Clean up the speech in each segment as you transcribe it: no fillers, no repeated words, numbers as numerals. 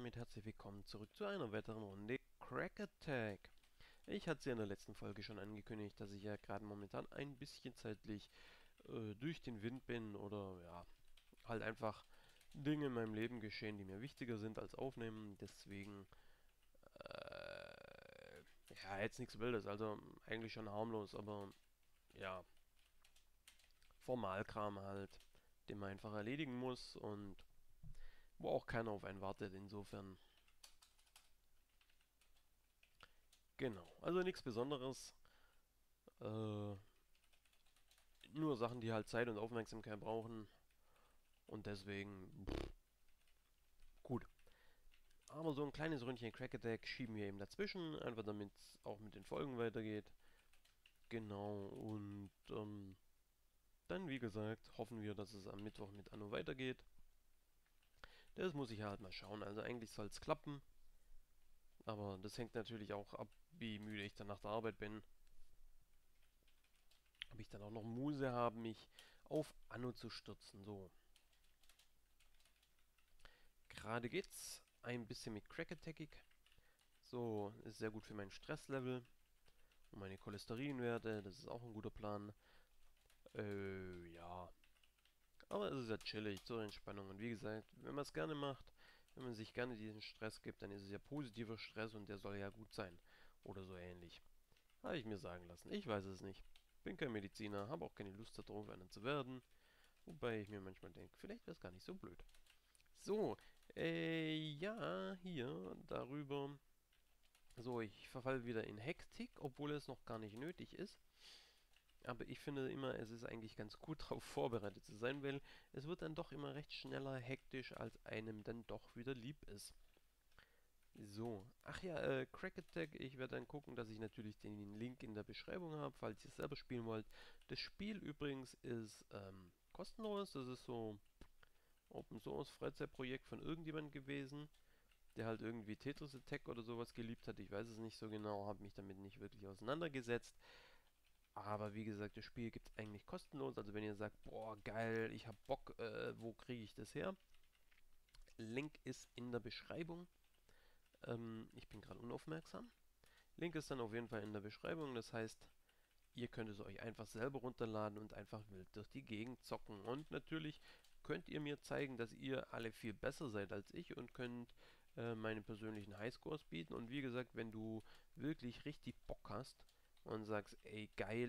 damit herzlich willkommen zurück zu einer weiteren Runde Crack Attack. Ich hatte es ja in der letzten Folge schon angekündigt, dass ich ja gerade momentan ein bisschen zeitlich durch den Wind bin oder ja, halt einfach Dinge in meinem Leben geschehen, die mir wichtiger sind als Aufnehmen. Deswegen, ja, jetzt nichts Wildes, also eigentlich schon harmlos, aber ja, Formalkram halt, den man einfach erledigen muss und wo auch keiner auf einen wartet. Insofern, genau, also nichts Besonderes. Äh, Nur Sachen, die halt Zeit und Aufmerksamkeit brauchen. Und deswegen, gut. Aber so ein kleines Ründchen Crack Attack schieben wir eben dazwischen, einfach damit es auch mit den Folgen weitergeht. Genau, und dann, wie gesagt, hoffen wir, dass es am Mittwoch mit Anno weitergeht. Das muss ich halt mal schauen. Also eigentlich soll es klappen. Aber das hängt natürlich auch ab, wie müde ich dann nach der Arbeit bin. Ob ich dann auch noch Muse habe, mich auf Anno zu stürzen. So, gerade geht's ein bisschen mit Crack Attackig. So, ist sehr gut für mein Stresslevel und meine Cholesterinwerte. Das ist auch ein guter Plan. Ja. Aber es ist ja chillig zur Entspannung. Und wie gesagt, wenn man es gerne macht, wenn man sich gerne diesen Stress gibt, dann ist es ja positiver Stress und der soll ja gut sein. Oder so ähnlich. Habe ich mir sagen lassen. Ich weiß es nicht. Bin kein Mediziner, habe auch keine Lust darauf, einer zu werden. Wobei ich mir manchmal denke, vielleicht wäre es gar nicht so blöd. So, ja, hier, darüber. So, ich verfalle wieder in Hektik, obwohl es noch gar nicht nötig ist. Aber ich finde immer, es ist eigentlich ganz gut darauf vorbereitet zu sein, weil es wird dann doch immer recht schneller hektisch, als einem dann doch wieder lieb ist. So, ach ja, Crack Attack, ich werde dann gucken, dass ich natürlich den Link in der Beschreibung habe, falls ihr es selber spielen wollt. Das Spiel übrigens ist kostenlos, das ist so Open Source Freizeitprojekt von irgendjemand gewesen, der halt irgendwie Tetris Attack oder sowas geliebt hat. Ich weiß es nicht so genau, habe mich damit nicht wirklich auseinandergesetzt. Aber wie gesagt, das Spiel gibt es eigentlich kostenlos. Also wenn ihr sagt, boah, geil, ich hab Bock, wo kriege ich das her? Link ist in der Beschreibung. Ich bin gerade unaufmerksam. Link ist dann auf jeden Fall in der Beschreibung. Das heißt, ihr könnt es euch einfach selber runterladen und einfach wild durch die Gegend zocken. Und natürlich könnt ihr mir zeigen, dass ihr alle viel besser seid als ich und könnt meine persönlichen Highscores bieten. Und wie gesagt, wenn du wirklich richtig Bock hast und sagst, ey geil,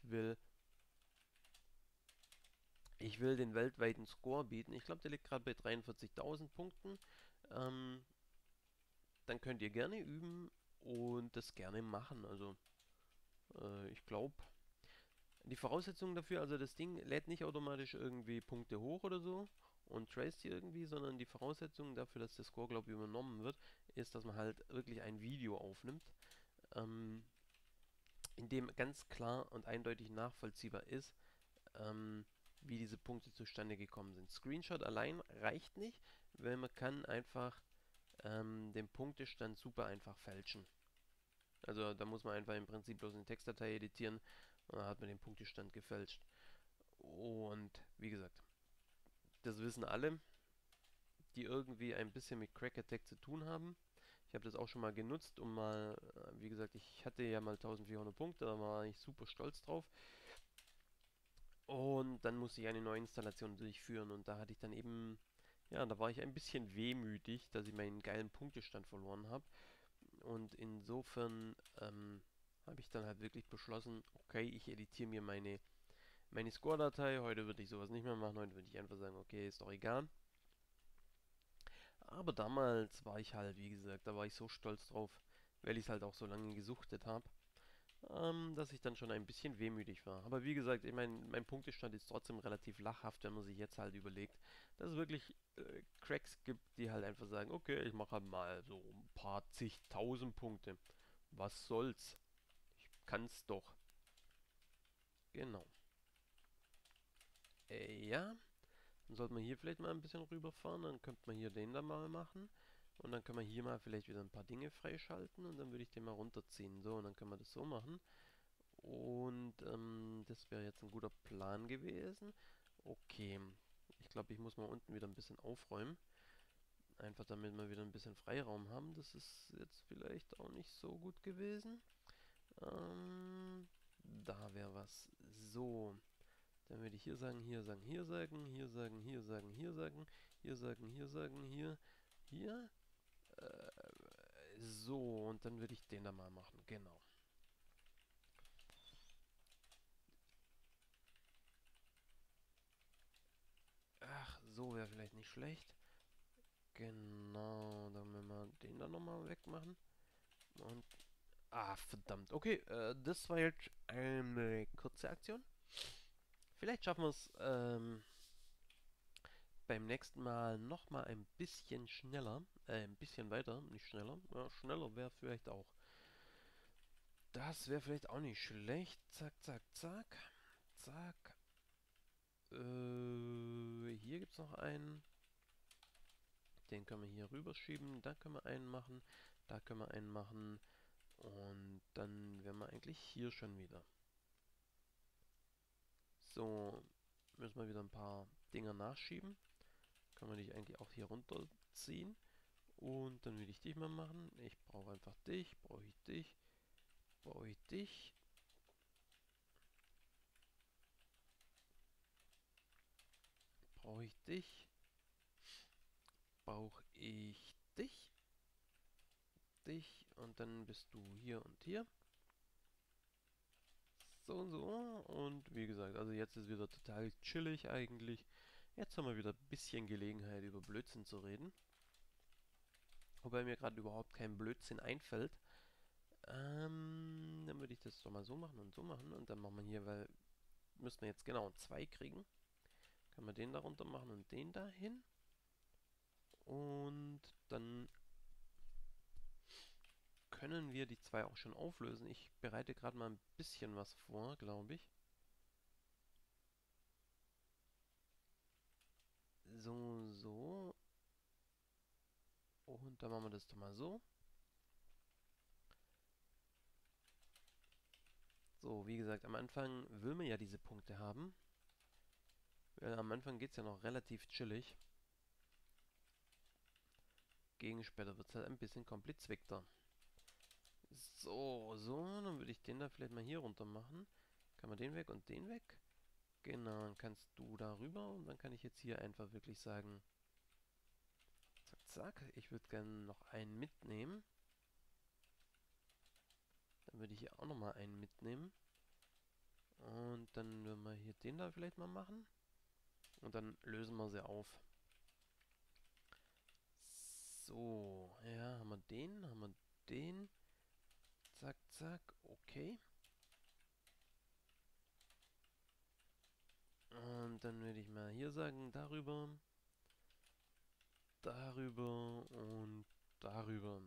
ich will den weltweiten Score bieten. Ich glaube, der liegt gerade bei 43.000 Punkten. Ähm, Dann könnt ihr gerne üben und das gerne machen. Also, ich glaube, die Voraussetzungen dafür, also das Ding lädt nicht automatisch irgendwie Punkte hoch oder so und traced die irgendwie, sondern die Voraussetzung dafür, dass der Score, glaube ich, übernommen wird, ist, dass man halt wirklich ein Video aufnimmt, ähm, in dem ganz klar und eindeutig nachvollziehbar ist, wie diese Punkte zustande gekommen sind. Screenshot allein reicht nicht, weil man kann einfach den Punktestand super einfach fälschen. Also da muss man einfach im Prinzip bloß eine Textdatei editieren und dann hat man den Punktestand gefälscht. Und wie gesagt, das wissen alle, die irgendwie ein bisschen mit Crack Attack zu tun haben. Ich habe das auch schon mal genutzt, um mal, wie gesagt, ich hatte ja mal 1400 Punkte, da war ich super stolz drauf. Und dann musste ich eine neue Installation durchführen und da hatte ich dann eben, ja, da war ich ein bisschen wehmütig, dass ich meinen geilen Punktestand verloren habe. Und insofern habe ich dann halt wirklich beschlossen, okay, ich editiere mir meine Score-Datei. Heute würde ich sowas nicht mehr machen, heute würde ich einfach sagen, okay, ist doch egal. Aber damals war ich halt, wie gesagt, da war ich so stolz drauf, weil ich es halt auch so lange gesuchtet habe, dass ich dann schon ein bisschen wehmütig war. Aber wie gesagt, ich meine, mein Punktestand ist trotzdem relativ lachhaft, wenn man sich jetzt halt überlegt, dass es wirklich Cracks gibt, die halt einfach sagen, okay, ich mache halt mal so ein paar zigtausend Punkte. Was soll's? Ich kann's doch. Genau. Ja, dann sollte man hier vielleicht mal ein bisschen rüberfahren, dann könnte man hier den da mal machen. Und dann können wir hier mal vielleicht wieder ein paar Dinge freischalten und dann würde ich den mal runterziehen. So, und dann können wir das so machen. Und das wäre jetzt ein guter Plan gewesen. Okay, ich glaube, ich muss mal unten wieder ein bisschen aufräumen. Einfach damit wir wieder ein bisschen Freiraum haben. Das ist jetzt vielleicht auch nicht so gut gewesen. Da wäre was. So. Dann würde ich hier sagen, hier sagen, hier sagen, hier sagen, hier sagen, hier sagen, hier sagen, hier sagen, hier, hier. So, und dann würde ich den da mal machen. Genau. Ach, so wäre vielleicht nicht schlecht. Genau, dann werden wir den dann nochmal wegmachen. Und. Ah, verdammt. Okay, das war jetzt eine kurze Aktion. Vielleicht schaffen wir es beim nächsten Mal nochmal ein bisschen schneller. Ein bisschen weiter, nicht schneller. Ja, schneller wäre vielleicht auch. Das wäre vielleicht auch nicht schlecht. Zack, zack, zack. Zack. Hier gibt es noch einen. Den können wir hier rüberschieben. Da können wir einen machen. Da können wir einen machen. Und dann wären wir eigentlich hier schon wieder. So, müssen wir wieder ein paar Dinger nachschieben. Kann man dich eigentlich auch hier runterziehen. Und dann will ich dich mal machen. Ich brauche einfach dich. Brauche ich dich. Brauche ich dich. Brauche ich dich. Brauche ich dich. Dich. Und dann bist du hier und hier. So und so. Und wie gesagt, also jetzt ist wieder total chillig eigentlich. Jetzt haben wir wieder ein bisschen Gelegenheit, über Blödsinn zu reden. Wobei mir gerade überhaupt kein Blödsinn einfällt. Dann würde ich das doch mal so machen und so machen. Und dann machen wir hier, weil müssen wir jetzt genau zwei kriegen. Können wir den darunter machen und den dahin. Und dann können wir die zwei auch schon auflösen. Ich bereite gerade mal ein bisschen was vor, glaube ich. So, so. Und dann machen wir das doch mal so. So, wie gesagt, am Anfang will man ja diese Punkte haben. Weil am Anfang geht es ja noch relativ chillig. Gegen später wird es halt ein bisschen komplizierter. So, so, dann würde ich den da vielleicht mal hier runter machen. Kann man den weg und den weg? Genau, dann kannst du da rüber und dann kann ich jetzt hier einfach wirklich sagen, zack, zack, ich würde gerne noch einen mitnehmen. Dann würde ich hier auch nochmal einen mitnehmen. Und dann würden wir hier den da vielleicht mal machen. Und dann lösen wir sie auf. So, ja, haben wir den. Zack, zack, okay. Und dann würde ich mal hier sagen, darüber, darüber und darüber.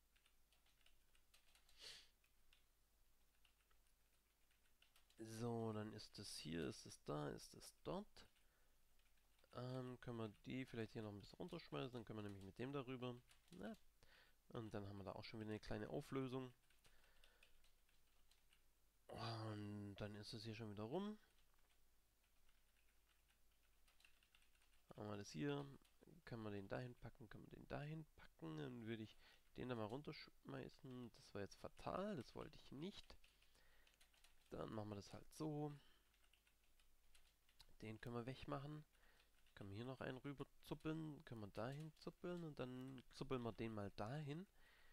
So, dann ist es hier, ist es da, ist es dort. Können wir die vielleicht hier noch ein bisschen runterschmeißen, dann können wir nämlich mit dem darüber. Na, und dann haben wir da auch schon wieder eine kleine Auflösung. Und dann ist es hier schon wieder rum. Haben wir das hier. Können wir den dahin packen, können wir den dahin packen. Dann würde ich den da mal runterschmeißen. Das war jetzt fatal, das wollte ich nicht. Dann machen wir das halt so. Den können wir wegmachen. Können wir hier noch einen rüber zuppeln. Können wir dahin zuppeln und dann zuppeln wir den mal dahin.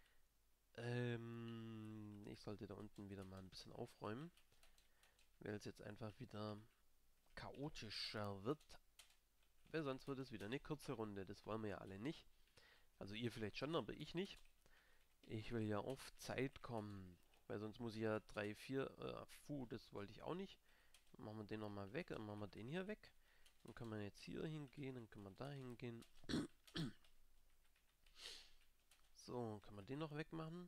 Ich sollte da unten wieder mal ein bisschen aufräumen, weil es jetzt einfach wieder chaotischer wird. Weil sonst wird es wieder eine kurze Runde. Das wollen wir ja alle nicht. Also ihr vielleicht schon, aber ich nicht. Ich will ja auf Zeit kommen. Weil sonst muss ich ja 3, 4, das wollte ich auch nicht. Dann machen wir den nochmal weg, dann machen wir den hier weg. Dann kann man jetzt hier hingehen, dann kann man da hingehen. So, kann man den noch wegmachen.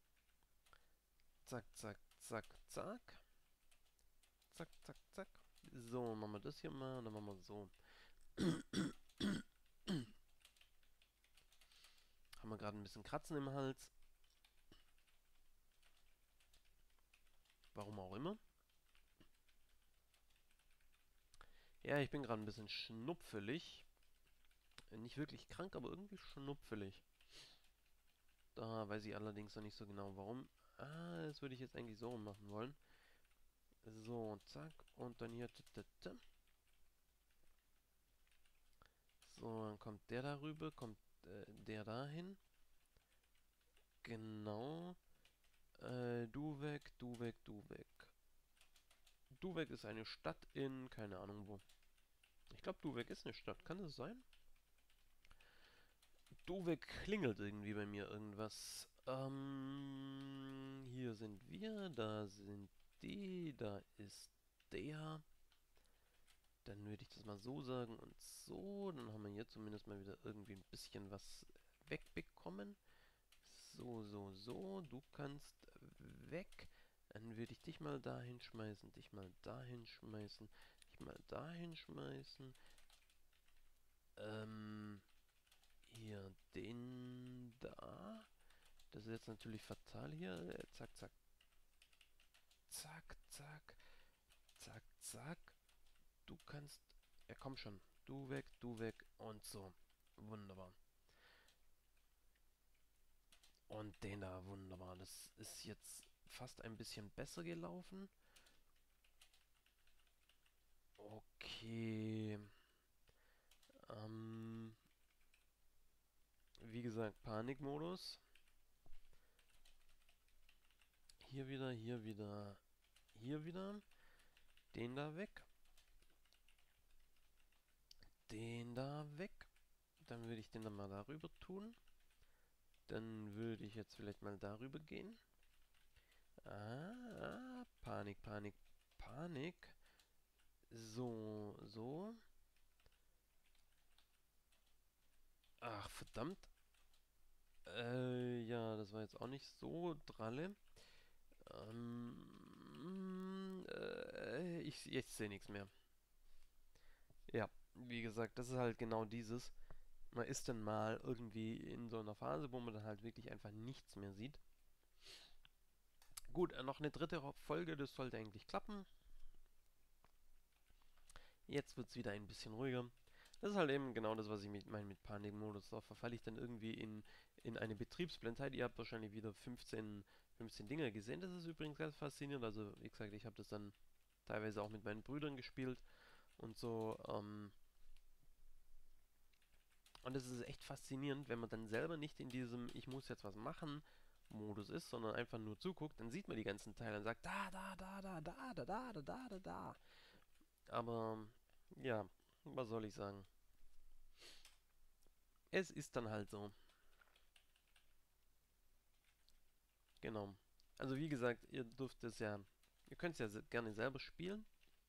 Zack, zack, zack, zack. Zack, zack, zack. So, machen wir das hier mal, dann machen wir so. Haben wir gerade ein bisschen Kratzen im Hals. Warum auch immer. Ja, ich bin gerade ein bisschen schnupfelig. Nicht wirklich krank, aber irgendwie schnupfelig. Da weiß ich allerdings noch nicht so genau warum. Das würde ich jetzt eigentlich so machen wollen. So, zack. Und dann hier. So, dann kommt der darüber, kommt der dahin. Genau. Du weg, du weg, du weg. Du weg ist eine Stadt in, keine Ahnung wo. Ich glaube, Duweg ist eine Stadt. Kann das sein? Duweg klingelt irgendwie bei mir irgendwas. Hier sind wir, da sind die, da ist der. Dann würde ich das mal so sagen und so. Dann haben wir hier zumindest mal wieder irgendwie ein bisschen was wegbekommen. So, so, so. Du kannst weg. Dann würde ich dich mal dahin schmeißen, dich mal dahin schmeißen, dich mal dahin schmeißen. Hier, den da. Das ist jetzt natürlich fatal hier. Zack, zack, zack, zack, zack, zack. Du kannst. Ja, komm schon. Du weg und so. Wunderbar. Und den da, wunderbar. Das ist jetzt fast ein bisschen besser gelaufen. Okay. Ähm, Wie gesagt, Panikmodus. Hier wieder, hier wieder, hier wieder. Den da weg. Den da weg. Dann würde ich den dann mal darüber tun. Dann würde ich jetzt vielleicht mal darüber gehen. Panik, Panik, Panik. So, so. Ach, verdammt. Ja, das war jetzt auch nicht so dralle. Ich sehe nichts mehr. Ja, wie gesagt, das ist halt genau dieses. Man ist dann mal irgendwie in so einer Phase, wo man dann halt wirklich einfach nichts mehr sieht. Gut, noch eine dritte Folge, das sollte eigentlich klappen. Jetzt wird es wieder ein bisschen ruhiger. Das ist halt eben genau das, was ich meine mit Panikmodus. Da verfalle ich dann irgendwie in eine Betriebsblindheit. Ihr habt wahrscheinlich wieder 15 Dinge gesehen. Das ist übrigens ganz faszinierend. Also, wie gesagt, ich habe das dann teilweise auch mit meinen Brüdern gespielt und so. Und es ist echt faszinierend, wenn man dann selber nicht in diesem Ich muss jetzt was machen Modus ist, sondern einfach nur zuguckt, dann sieht man die ganzen Teile und sagt da, da, da, da, da, da, da, da, da, da, da. Aber ja, was soll ich sagen? Es ist dann halt so. Genau. Also wie gesagt, ihr dürft es ja, ihr könnt es ja gerne selber spielen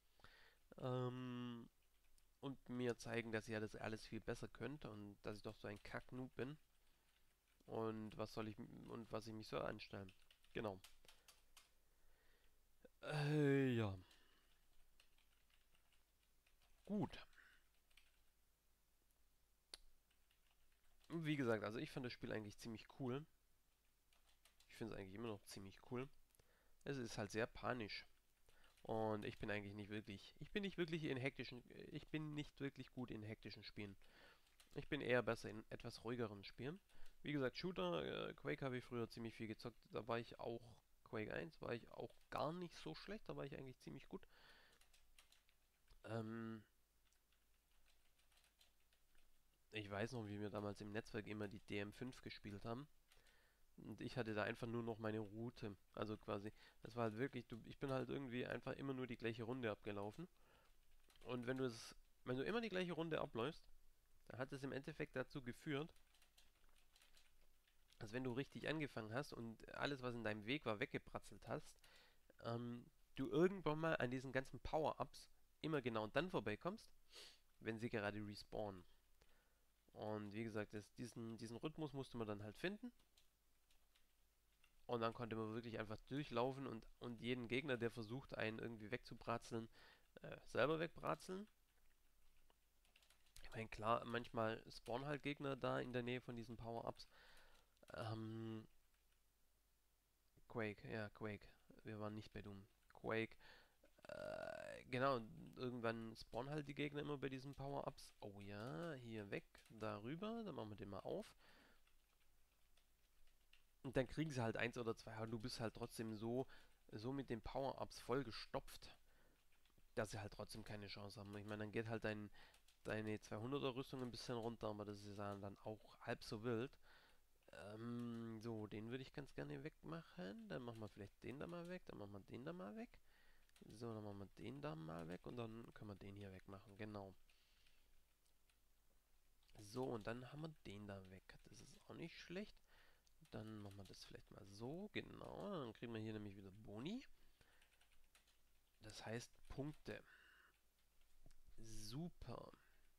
ähm, und mir zeigen, dass ihr das alles viel besser könnt und dass ich doch so ein Kack-Noob bin und was ich mich so anstellen. Genau. Ja. Gut. Wie gesagt, also ich fand das Spiel eigentlich ziemlich cool. Ich finde es eigentlich immer noch ziemlich cool. Es ist halt sehr panisch. Und ich bin nicht wirklich ich bin nicht wirklich gut in hektischen Spielen. Ich bin eher besser in etwas ruhigeren Spielen. Wie gesagt, Shooter, Quake habe ich früher ziemlich viel gezockt. Da war ich auch, Quake 1 war ich auch gar nicht so schlecht, da war ich eigentlich ziemlich gut. Ähm, Ich weiß noch, wie wir damals im Netzwerk immer die DM5 gespielt haben. Und ich hatte da einfach nur noch meine Route. Also quasi, das war halt wirklich, ich bin halt irgendwie einfach immer nur die gleiche Runde abgelaufen. Und wenn du immer die gleiche Runde abläufst, dann hat es im Endeffekt dazu geführt, dass wenn du richtig angefangen hast und alles, was in deinem Weg war, weggebratzelt hast, ähm, du irgendwann mal an diesen ganzen Power-Ups immer genau dann vorbeikommst, wenn sie gerade respawnen. Und wie gesagt, diesen Rhythmus musste man dann halt finden. Und dann konnte man wirklich einfach durchlaufen und jeden Gegner, der versucht, einen irgendwie wegzubratzeln, selber wegbratzeln. Ich meine, klar, manchmal spawnen halt Gegner da in der Nähe von diesen Power-Ups. Ähm, Quake, ja, Quake. Wir waren nicht bei Doom. Quake. Genau, irgendwann spawnen halt die Gegner immer bei diesen Power-Ups. Oh ja, hier weg, darüber, dann machen wir den mal auf. Und dann kriegen sie halt eins oder zwei, aber du bist halt trotzdem so mit den Power-Ups voll gestopft, dass sie halt trotzdem keine Chance haben. Ich meine, dann geht halt deine 200er Rüstung ein bisschen runter, aber das ist ja dann auch halb so wild. So, den würde ich ganz gerne wegmachen. Dann machen wir vielleicht den da mal weg, dann machen wir den da mal weg. So, dann machen wir den da mal weg und dann können wir den hier wegmachen, genau. So, und dann haben wir den da weg. Das ist auch nicht schlecht. Dann machen wir das vielleicht mal so, genau. Dann kriegen wir hier nämlich wieder Boni. Das heißt Punkte. Super.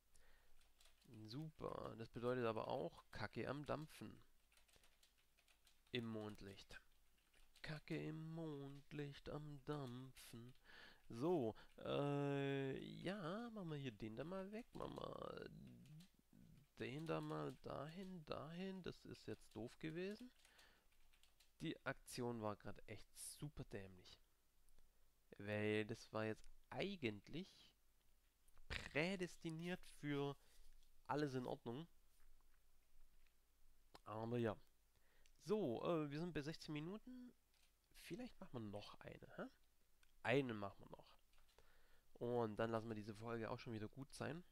Super. Das bedeutet aber auch Kacke am Dampfen. Im Mondlicht. Kacke im Mondlicht am Dampfen. So, ja, machen wir hier den da mal weg. Machen wir den da mal dahin, dahin. Das ist jetzt doof gewesen. Die Aktion war gerade echt super dämlich. Weil das war jetzt eigentlich prädestiniert für alles in Ordnung. Aber ja. So, wir sind bei 16 Minuten. Vielleicht machen wir noch eine, hä? Eine machen wir noch. Und dann lassen wir diese Folge auch schon wieder gut sein.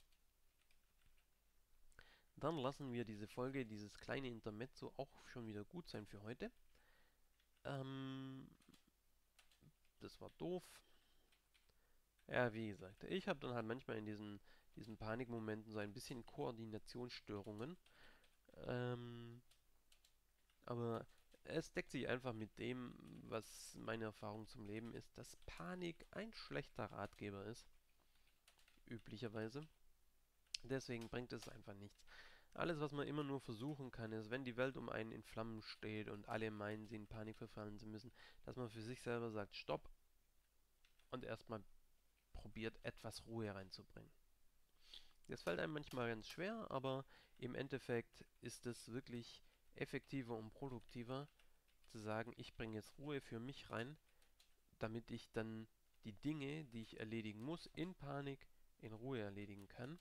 Dann lassen wir diese Folge, dieses kleine Intermezzo auch schon wieder gut sein für heute. Ähm, Das war doof. Ja, wie gesagt, ich habe dann halt manchmal in diesen Panikmomenten so ein bisschen Koordinationsstörungen. Ähm, aber es deckt sich einfach mit dem, was meine Erfahrung zum Leben ist, dass Panik ein schlechter Ratgeber ist, üblicherweise. Deswegen bringt es einfach nichts. Alles, was man immer nur versuchen kann, ist, wenn die Welt um einen in Flammen steht und alle meinen, sie in Panik verfallen zu müssen, dass man für sich selber sagt, stopp und erstmal probiert, etwas Ruhe reinzubringen. Das fällt einem manchmal ganz schwer, aber im Endeffekt ist es wirklich effektiver und produktiver zu sagen, ich bringe jetzt Ruhe für mich rein, damit ich dann die Dinge, die ich erledigen muss, in Panik in Ruhe erledigen kann.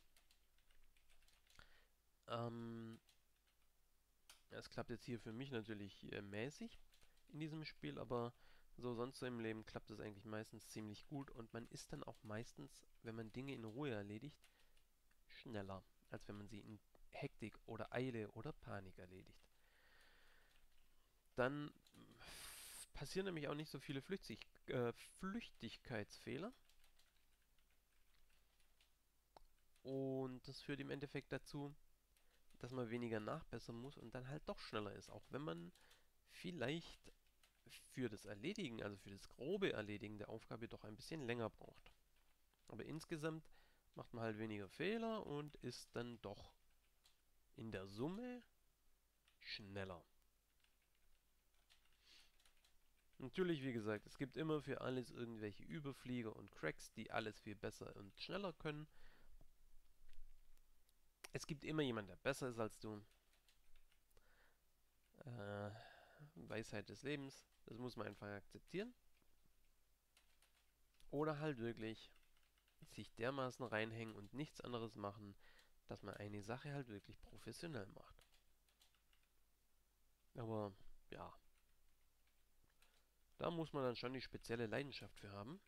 Ähm, Es klappt jetzt hier für mich natürlich mäßig in diesem Spiel, aber so sonst so im Leben klappt es eigentlich meistens ziemlich gut und man ist dann auch meistens, wenn man Dinge in Ruhe erledigt, schneller, als wenn man sie in Hektik oder Eile oder Panik erledigt. Dann passieren nämlich auch nicht so viele Flüchtigkeitsfehler und das führt im Endeffekt dazu, dass man weniger nachbessern muss und dann halt doch schneller ist, auch wenn man vielleicht für das Erledigen, also für das grobe Erledigen der Aufgabe doch ein bisschen länger braucht. Aber insgesamt macht man halt weniger Fehler und ist dann doch in der Summe schneller. Natürlich, wie gesagt, es gibt immer für alles irgendwelche Überflieger und Cracks, die alles viel besser und schneller können. Es gibt immer jemanden, der besser ist als du. Äh, Weisheit des Lebens, das muss man einfach akzeptieren. Oder halt wirklich sich dermaßen reinhängen und nichts anderes machen, dass man eine Sache halt wirklich professionell macht. Aber ja, da muss man dann schon die spezielle Leidenschaft für haben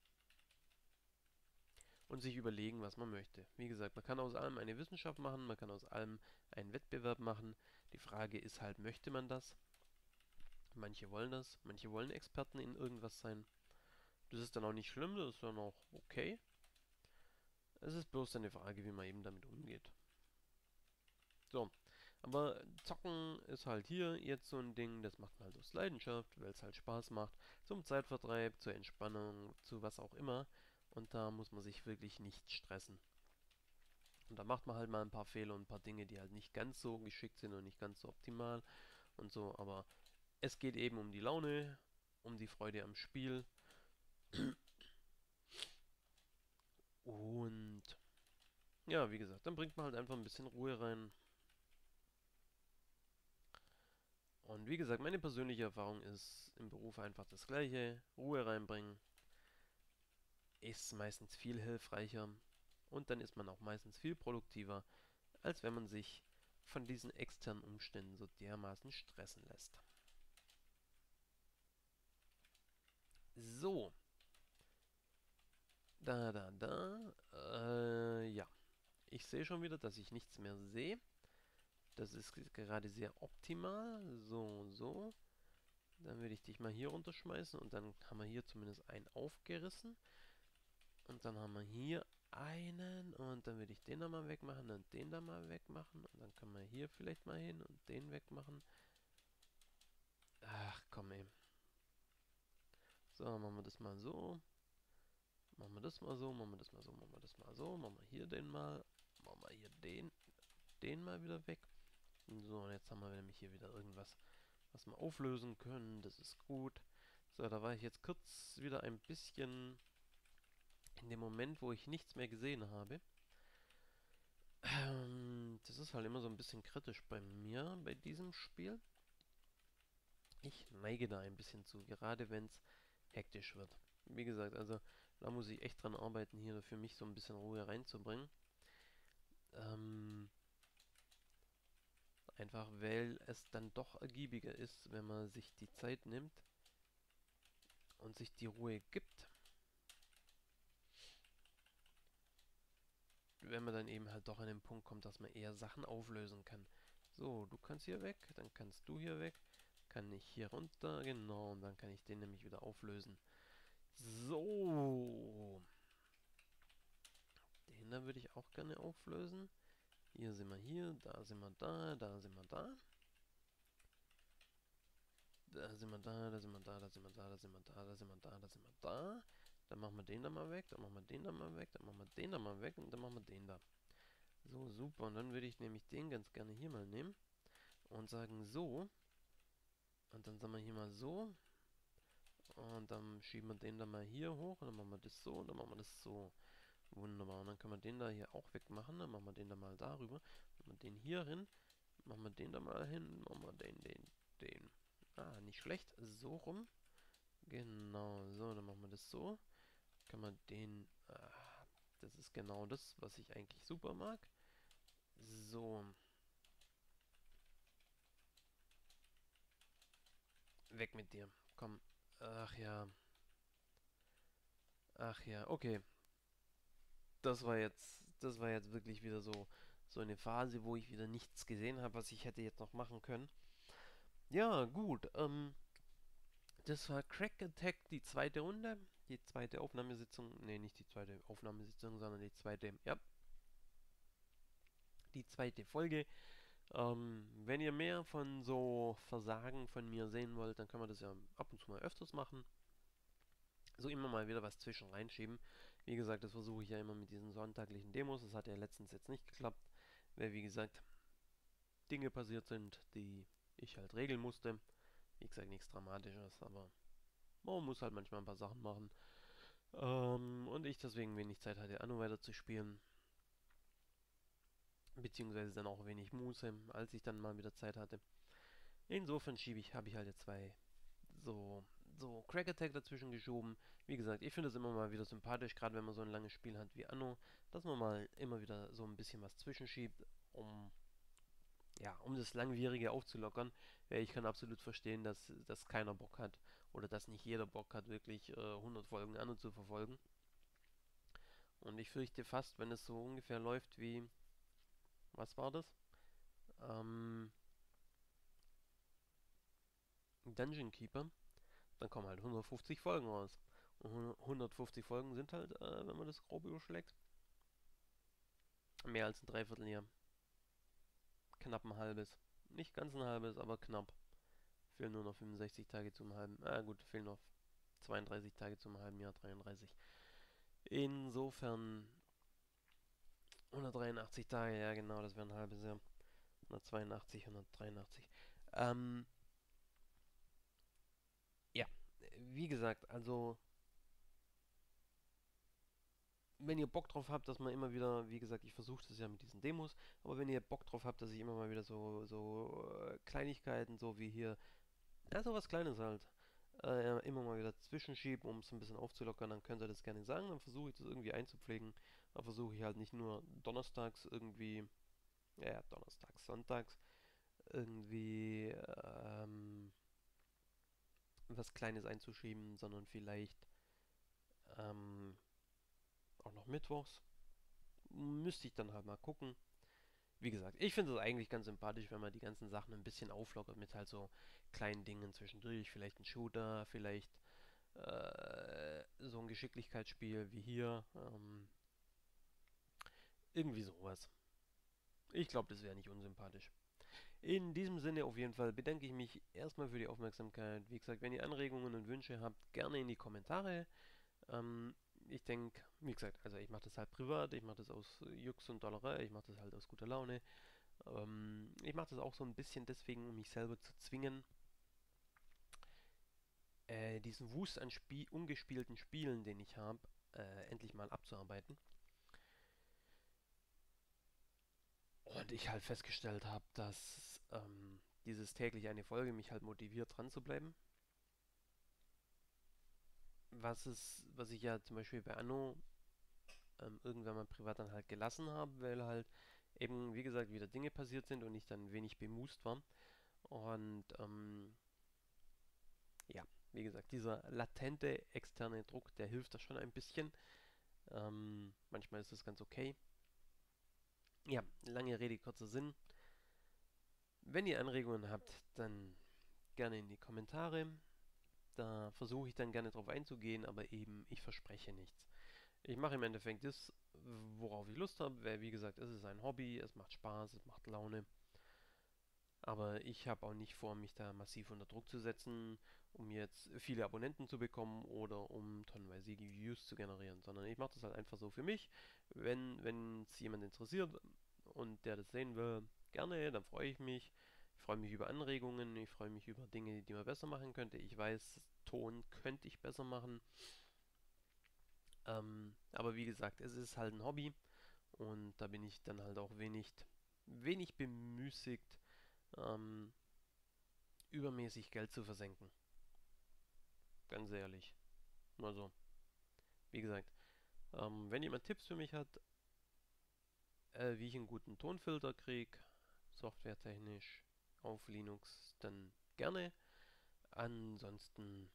und sich überlegen, was man möchte. Wie gesagt, man kann aus allem eine Wissenschaft machen, man kann aus allem einen Wettbewerb machen. Die Frage ist halt, möchte man das? Manche wollen das, manche wollen Experten in irgendwas sein. Das ist dann auch nicht schlimm, das ist dann auch okay. Es ist bloß eine Frage, wie man eben damit umgeht. So, aber Zocken ist halt hier jetzt so ein Ding, das macht man halt aus Leidenschaft, weil es halt Spaß macht, zum Zeitvertreib, zur Entspannung, zu was auch immer. Und da muss man sich wirklich nicht stressen. Und da macht man halt mal ein paar Fehler und ein paar Dinge, die halt nicht ganz so geschickt sind und nicht ganz so optimal und so. Aber es geht eben um die Laune, um die Freude am Spiel. Und ja, wie gesagt, dann bringt man halt einfach ein bisschen Ruhe rein. Und wie gesagt, meine persönliche Erfahrung ist im Beruf einfach das Gleiche. Ruhe reinbringen. ist meistens viel hilfreicher und dann ist man auch meistens viel produktiver, als wenn man sich von diesen externen Umständen so dermaßen stressen lässt. So, ja. Ich sehe schon wieder, dass ich nichts mehr sehe. Das ist gerade sehr optimal. So, so. Dann würde ich dich mal hier runterschmeißen und dann haben wir hier zumindest einen aufgerissen. Und dann haben wir hier einen und dann würde ich den da mal wegmachen und den da mal wegmachen. Und dann können wir hier vielleicht mal hin und den wegmachen. Ach komm ey. So, machen wir das mal so. Machen wir das mal so, machen wir das mal so, machen wir das mal so. Machen wir hier den mal. Machen wir hier den mal wieder weg. So, und jetzt haben wir nämlich hier wieder irgendwas, was wir auflösen können. Das ist gut. So, da war ich jetzt kurz wieder ein bisschen in dem Moment, wo ich nichts mehr gesehen habe. Das ist halt immer so ein bisschen kritisch bei mir, bei diesem Spiel. Ich neige da ein bisschen zu, gerade wenn es hektisch wird. Wie gesagt, also da muss ich echt dran arbeiten, hier für mich so ein bisschen Ruhe reinzubringen. Einfach weil es dann doch ergiebiger ist, wenn man sich die Zeit nimmt und sich die Ruhe gibt. Wenn man dann eben halt doch an den Punkt kommt, dass man eher Sachen auflösen kann. So, du kannst hier weg, dann kannst du hier weg, kann ich hier runter, genau, und dann kann ich den nämlich wieder auflösen. So, den da würde ich auch gerne auflösen. Hier sind wir hier, da sind wir da, da sind wir da. Da sind wir da, da sind wir da, da sind wir da, da sind wir da, da sind wir da, da sind wir da. Dann machen wir den da mal weg, dann machen wir den da mal weg, dann machen wir den da mal weg und dann machen wir den da. So, super. Und dann würde ich nämlich den ganz gerne hier mal nehmen und sagen so. Und dann sagen wir hier mal so. Und dann schieben wir den da mal hier hoch und dann machen wir das so und dann machen wir das so. Wunderbar. Und dann können wir den da hier auch wegmachen. Dann machen wir den da mal darüber. Machen wir den hier hin. Machen wir den da mal hin. Machen wir den. Ah, nicht schlecht. So rum. Genau. So, dann machen wir das so. Kann man den... das ist genau das, was ich eigentlich super mag. So. Weg mit dir. Komm. Ach ja. Ach ja. Okay. Das war jetzt wirklich wieder so eine Phase, wo ich wieder nichts gesehen habe, was ich hätte jetzt noch machen können. Ja, gut. Das war Crack Attack, die zweite Runde. Die zweite Aufnahmesitzung. Ne, nicht die zweite Aufnahmesitzung, sondern die zweite, ja, die zweite Folge. Wenn ihr mehr von so Versagen von mir sehen wollt, dann kann man das ja ab und zu mal öfters machen. So immer mal wieder was zwischen reinschieben. Wie gesagt, das versuche ich ja immer mit diesen sonntaglichen Demos. Das hat ja letztens jetzt nicht geklappt, weil wie gesagt Dinge passiert sind, die ich halt regeln musste. Wie gesagt, nichts Dramatisches, aber man muss halt manchmal ein paar Sachen machen. Und ich deswegen wenig Zeit hatte, Anno weiter zu spielen. Beziehungsweise dann auch wenig Muße, als ich dann mal wieder Zeit hatte. Insofern habe ich halt jetzt zwei so, so Crack Attack dazwischen geschoben. Wie gesagt, ich finde es immer mal wieder sympathisch, gerade wenn man so ein langes Spiel hat wie Anno, dass man mal immer wieder so ein bisschen was zwischenschiebt, um ja, um das Langwierige aufzulockern. Weil ich kann absolut verstehen, dass keiner Bock hat oder dass nicht jeder Bock hat, wirklich 100 Folgen Anno zu verfolgen. Und ich fürchte fast, wenn es so ungefähr läuft wie, was war das? Ähm, Dungeon Keeper, dann kommen halt 150 Folgen raus. Und 150 Folgen sind halt, wenn man das grob überschlägt, mehr als ein Dreivierteljahr. Knapp ein halbes. Nicht ganz ein halbes, aber knapp. Fehlen nur noch 65 Tage zum halben. Gut, fehlen noch 32 Tage zum halben Jahr, 33. Insofern 183 Tage, ja genau, das wäre ein halbes Jahr. 182, 183. Ähm, ja, wie gesagt, also wenn ihr Bock drauf habt, dass man immer wieder, wie gesagt, ich versuche das ja mit diesen Demos, aber wenn ihr Bock drauf habt, dass ich immer mal wieder so Kleinigkeiten, so wie hier, ja, sowas Kleines halt, immer mal wieder zwischenschieben, um es ein bisschen aufzulockern, dann könnt ihr das gerne sagen. Dann versuche ich das irgendwie einzupflegen. Dann versuche ich halt nicht nur donnerstags irgendwie, ja, donnerstags, sonntags irgendwie was Kleines einzuschieben, sondern vielleicht ähm, auch noch mittwochs. Müsste ich dann halt mal gucken. Wie gesagt, ich finde es eigentlich ganz sympathisch, wenn man die ganzen Sachen ein bisschen auflockert mit halt so kleinen Dingen zwischendurch. Vielleicht ein Shooter, vielleicht so ein Geschicklichkeitsspiel wie hier. Irgendwie sowas. Ich glaube, das wäre nicht unsympathisch. In diesem Sinne auf jeden Fall bedanke ich mich erstmal für die Aufmerksamkeit. Wie gesagt, wenn ihr Anregungen und Wünsche habt, gerne in die Kommentare. Ähm, Ich denke, wie gesagt, also ich mache das halt privat, ich mache das aus Jux und Dollerei, ich mache das halt aus guter Laune. Ich mache das auch so ein bisschen deswegen, um mich selber zu zwingen, diesen Wust an ungespielten Spielen, den ich habe, endlich mal abzuarbeiten. Und ich halt festgestellt habe, dass dieses täglich eine Folge mich halt motiviert, dran zu bleiben. Was ich ja zum Beispiel bei Anno irgendwann mal privat dann halt gelassen habe, weil halt eben, wie gesagt, wieder Dinge passiert sind und ich dann wenig bemust war. Und ja, wie gesagt, dieser latente externe Druck, der hilft da schon ein bisschen. Manchmal ist das ganz okay. Ja, lange Rede, kurzer Sinn. Wenn ihr Anregungen habt, dann gerne in die Kommentare. Da versuche ich dann gerne drauf einzugehen, aber eben, ich verspreche nichts. Ich mache im Endeffekt das, worauf ich Lust habe, weil wie gesagt, es ist ein Hobby, es macht Spaß, es macht Laune. Aber ich habe auch nicht vor, mich da massiv unter Druck zu setzen, um jetzt viele Abonnenten zu bekommen oder um tonnenweise Views zu generieren, sondern ich mache das halt einfach so für mich. Wenn es jemand interessiert und der das sehen will, gerne, dann freue ich mich. Ich freue mich über Anregungen, ich freue mich über Dinge, die man besser machen könnte. Ich weiß, Ton könnte ich besser machen. Aber wie gesagt, es ist halt ein Hobby und da bin ich dann halt auch wenig bemüßigt, ähm, übermäßig Geld zu versenken. Ganz ehrlich. Also, wie gesagt, wenn jemand Tipps für mich hat, wie ich einen guten Tonfilter kriege, softwaretechnisch auf Linux, dann gerne. Ansonsten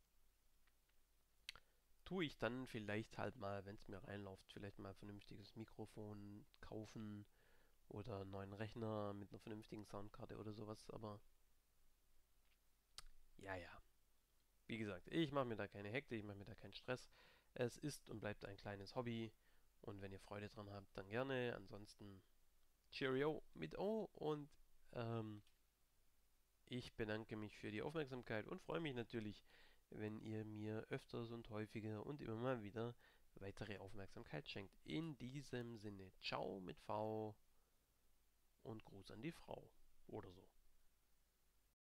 tue ich dann vielleicht halt mal, wenn es mir reinläuft, vielleicht mal ein vernünftiges Mikrofon kaufen oder einen neuen Rechner mit einer vernünftigen Soundkarte oder sowas. Aber ja, ja. Wie gesagt, ich mache mir da keine Hektik, ich mache mir da keinen Stress. Es ist und bleibt ein kleines Hobby. Und wenn ihr Freude dran habt, dann gerne. Ansonsten Cheerio mit O und ähm, ich bedanke mich für die Aufmerksamkeit und freue mich natürlich, wenn ihr mir öfters und häufiger und immer mal wieder weitere Aufmerksamkeit schenkt. In diesem Sinne, ciao mit V und Gruß an die Frau oder so.